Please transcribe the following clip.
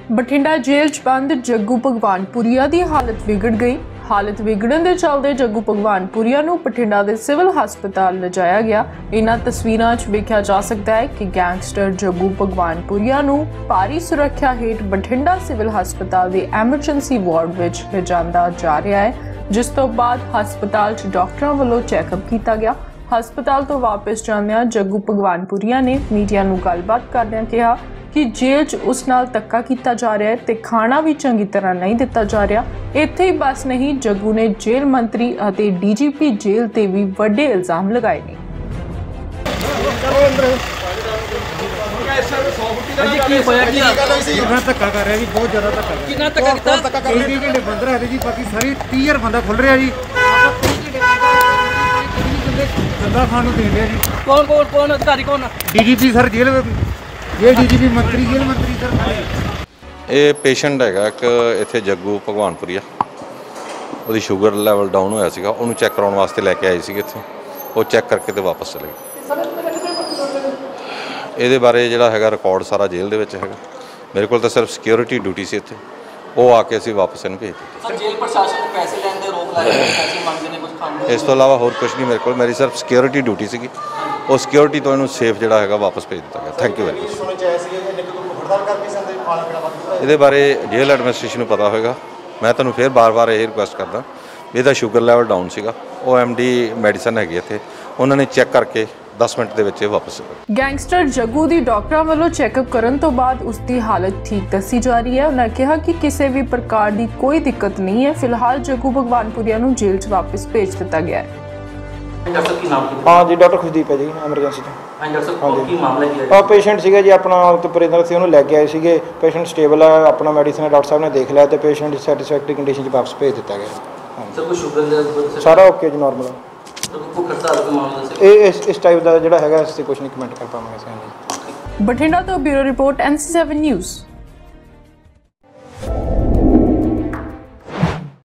Bathinda jail च बंद जग्गू भगवानपुरिया की हालत बिगड़ गई। हालत बिगड़न के चलते जग्गू भगवानपुरिया नूं बठिंडा के सिविल हस्पताल लिजाया गया। इन्हां तस्वीरां च वेख्या जा सकता है कि गैंगस्टर जग्गू भगवानपुरिया नूं भारी सुरक्षा हेठ बठिंडा सिविल हस्पताल के एमरजेंसी वार्ड विच लिजांदा जा रहा है, जिस तो बाद हस्पताल च डॉक्टरां वल्लों चैकअप किया गया। हस्पताल तो वापस जांदियां जग्गू भगवानपुरिया ने मीडिया नूं गलबात करदिआं कहा कि जेल च उस नाल धक्का किया जा रहा है ते खाना भी चंगी तरह नहीं दिता जा रहा। इत्थे ही बस नहीं, जग्गू ने जेल मंत्री अते डीजीपी जेल ते भी वड्डे इल्जाम लगाए ने। कौन अधिकारी कौन? डीजीपी सर जेल डीजीपी मंत्री जेल मंत्री सर। ये पेशेंट हैगा एक इत्थे जग्गू भगवानपुरिया, ਉਹਦੀ ਸ਼ੂਗਰ ਲੈਵਲ डाउन ਹੋਇਆ ਸੀਗਾ, ਉਹਨੂੰ ਚੈੱਕ ਕਰਾਉਣ ਵਾਸਤੇ ਲੈ ਕੇ ਆਏ ਸੀਗੇ ਇੱਥੇ। ਉਹ ਚੈੱਕ ਕਰਕੇ ਤੇ ਵਾਪਸ ਚਲੇ ਗਏ। ਇਹਦੇ ਬਾਰੇ ਜਿਹੜਾ ਹੈਗਾ ਰਿਕਾਰਡ ਸਾਰਾ ਜੇਲ੍ਹ ਦੇ ਵਿੱਚ ਹੈਗਾ। ਮੇਰੇ ਕੋਲ ਤਾਂ ਸਿਰਫ ਸਿਕਿਉਰਿਟੀ ਡਿਊਟੀ ਸੀ ਇੱਥੇ, ਉਹ ਆ ਕੇ ਅਸੀਂ ਵਾਪਸ ਇਹਨੂੰ ਭੇਜ ਦਿੱਤਾ। ਸਰ ਜੇਲ੍ਹ ਪ੍ਰਸ਼ਾਸਨ ਨੂੰ ਪੈਸੇ ਲੈਣ ਦੇ ਰੋਕ ਲਾਇਆ, ਪੈਸੇ ਮੰਗਦੇ ਨੇ ਕੁਝ ਖਾਣ ਨੂੰ। ਇਸ ਤੋਂ ਇਲਾਵਾ ਹੋਰ ਕੁਝ ਨਹੀਂ ਮੇਰੇ ਕੋਲ, ਮੇਰੀ ਸਿਰਫ ਸਿਕਿਉਰਿਟੀ ਡਿਊਟੀ ਸੀਗੀ। ਉਹ ਸਿਕਿਉਰਿਟੀ ਤੋਂ ਇਹਨੂੰ ਸੇਫ ਜਿਹੜਾ ਹੈਗਾ ਵਾਪਸ ਭੇਜ ਦਿੱਤਾ ਗਿਆ। Thank you very much. ਇਹਦੇ ਬਾਰੇ ਜੇਲ੍ਹ ਐਡਮਿਨਿਸਟ੍ਰੇਸ਼ਨ ਨੂੰ ਪਤਾ ਹੋਏਗਾ। ਮੈਂ ਤੁਹਾਨੂੰ ਫਿਰ ਬਾਰ-ਬਾਰ ਇਹ ਰਿਕੁਐਸਟ ਕਰਦਾ ਵੀ ਇਹਦਾ ਸ਼ੂਗਰ ਲੈਵਲ ਡਾਊਨ ਸੀਗਾ। ਉਹ ਐਮਡੀ ਮੈਡੀਸਨ ਹੈਗੀ ਇੱਥੇ, ਉਹਨਾਂ ਨੇ ਚੈੱਕ ਕਰਕੇ 10 ਮਿੰਟ ਦੇ ਵਿੱਚ ਵਾਪਸ। ਗੈਂਗਸਟਰ ਜੱਗੂ ਦੀ ਡਾਕਟਰਾਂ ਵੱਲੋਂ ਚੈੱਕਅਪ ਕਰਨ ਤੋਂ ਬਾਅਦ ਉਸ ਦੀ ਹਾਲਤ ਠੀਕ ਦੱਸੀ ਜਾ ਰਹੀ ਹੈ। ਉਹਨਾਂ ਕਿਹਾ ਕਿ ਕਿਸੇ ਵੀ ਪ੍ਰਕਾਰ ਦੀ ਕੋਈ ਦਿੱਕਤ ਨਹੀਂ ਹੈ। ਫਿਲਹਾਲ ਜੱਗੂ ਭਗਵਾਨਪੁਰੀਆ ਨੂੰ ਜੇਲ੍ਹ 'ਚ ਵਾਪਸ ਭੇਜ ਦਿੱਤਾ ਗਿਆ ਹੈ। डॉक्टर की नाम हाँ जी, डॉक्टर खुशदीप है जी, एमरजेंसी तो। हाँ डॉक्टर साहब, की मामला की है? पेशेंट सीगे जी अपना परिंदर से उन्होंने लैके आए सीगे। पेशेंट स्टेबल है, अपना मेडिसिन डॉक्टर साहब ने देख लिया तो पेशेंट सैटिस्फैक्टरी कंडीशन वापस भेज दिता गया। सर कोई शुगर लेवल सारा ओके जी, नॉर्मल। तो कोई खर्चा का मामला से इस टाइप का जोड़ा है, इस कुछ नहीं कमेंट कर पाएंगे। बठिंडा तो ब्यूरो रिपोर्ट NC7 न्यूज़।